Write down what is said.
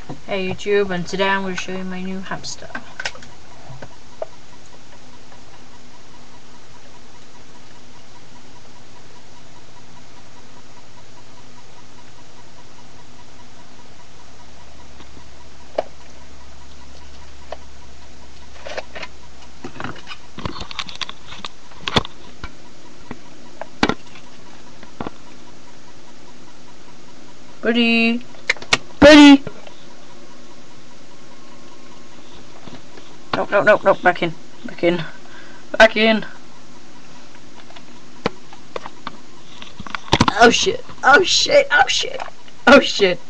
Hey YouTube, and today I'm going to show you my new hamster. Buddy! Buddy! No, back in. Back in. Oh shit.